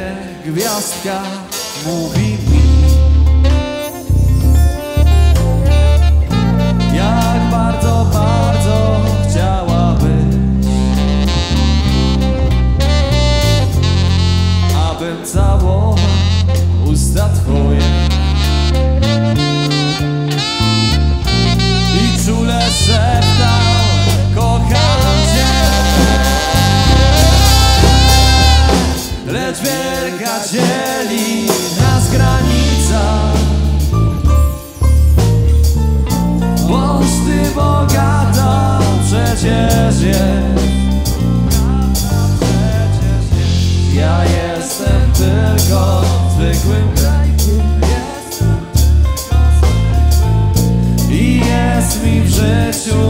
gwiazdka mówi mi, jak bardzo, bardzo chciałabyś, abym całował usta twoje i czule szeptał: kocham cię. Lecz wielka dzieli nas granica, boś ty bogata przecież jest. Ja jestem tylko zwykłym grajkiem i jest mi w życiu